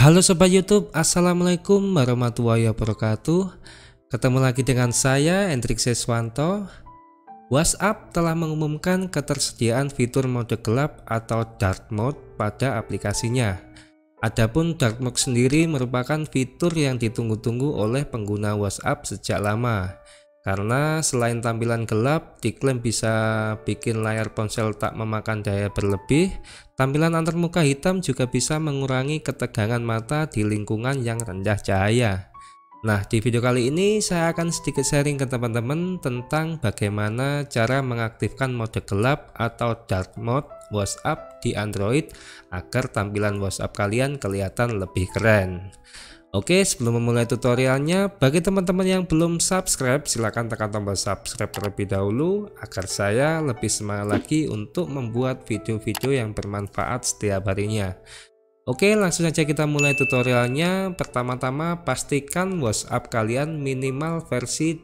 Halo Sobat YouTube, Assalamualaikum warahmatullahi wabarakatuh. Ketemu lagi dengan saya, Hendrik Seswanto. WhatsApp telah mengumumkan ketersediaan fitur mode gelap atau dark mode pada aplikasinya. Adapun dark mode sendiri merupakan fitur yang ditunggu-tunggu oleh pengguna WhatsApp sejak lama. Karena selain tampilan gelap, diklaim bisa bikin layar ponsel tak memakan daya berlebih, tampilan antarmuka hitam juga bisa mengurangi ketegangan mata di lingkungan yang rendah cahaya. Nah, di video kali ini saya akan sedikit sharing ke teman-teman tentang bagaimana cara mengaktifkan mode gelap atau dark mode WhatsApp di Android agar tampilan WhatsApp kalian kelihatan lebih keren. Oke, sebelum memulai tutorialnya, bagi teman-teman yang belum subscribe, silahkan tekan tombol subscribe terlebih dahulu agar saya lebih semangat lagi untuk membuat video-video yang bermanfaat setiap harinya. Oke, langsung saja kita mulai tutorialnya. Pertama-tama pastikan WhatsApp kalian minimal versi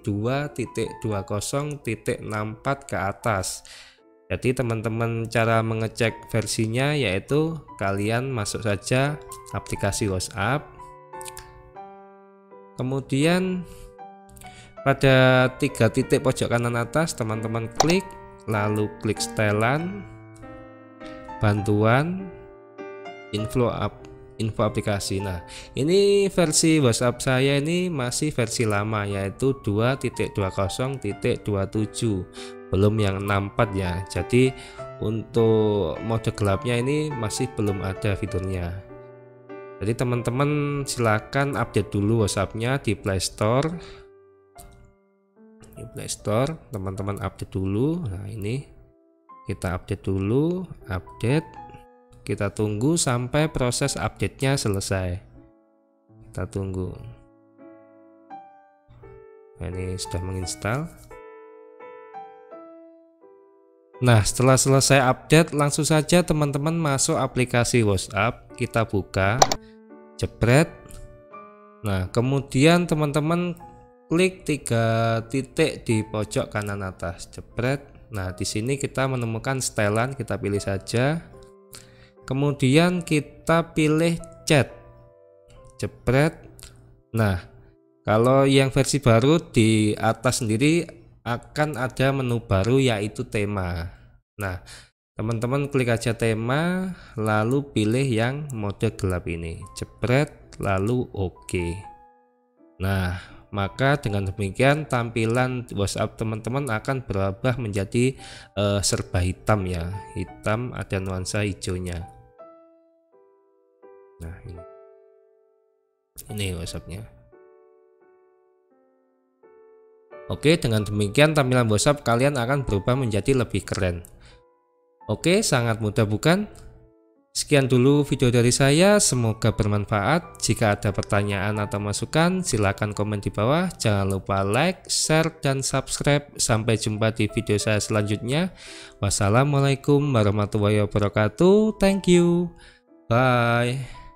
2.20.64 ke atas. Jadi teman-teman cara mengecek versinya yaitu kalian masuk saja aplikasi WhatsApp. Kemudian pada 3 titik pojok kanan atas teman-teman klik, lalu klik setelan, bantuan, info aplikasi. Nah, ini versi WhatsApp saya ini masih versi lama yaitu 2.20.27, belum yang 64 ya. Jadi untuk mode gelapnya ini masih belum ada fiturnya. Jadi teman-teman silakan update dulu WhatsApp-nya di Play Store. Di Play Store teman-teman update dulu. Nah, ini kita update dulu, update. Kita tunggu sampai proses update-nya selesai. Kita tunggu. Nah, ini sudah menginstal. Nah, setelah selesai update, langsung saja teman-teman masuk aplikasi WhatsApp. Kita buka, jebret. Nah, kemudian teman-teman klik 3 titik di pojok kanan atas, jebret. Nah, di sini kita menemukan setelan, kita pilih saja. Kemudian kita pilih chat, jebret. Nah, kalau yang versi baru di atas sendiri akan ada menu baru yaitu tema. Nah, teman-teman klik aja tema, lalu pilih yang mode gelap ini, jebret, lalu oke. Nah, maka dengan demikian tampilan WhatsApp teman-teman akan berubah menjadi serba hitam ya, hitam ada nuansa hijaunya. Nah, ini WhatsApp-nya. Oke, dengan demikian tampilan WhatsApp kalian akan berubah menjadi lebih keren. Oke, sangat mudah bukan? Sekian dulu video dari saya, semoga bermanfaat. Jika ada pertanyaan atau masukan, silahkan komen di bawah. Jangan lupa like, share, dan subscribe. Sampai jumpa di video saya selanjutnya. Wassalamualaikum warahmatullahi wabarakatuh. Thank you. Bye.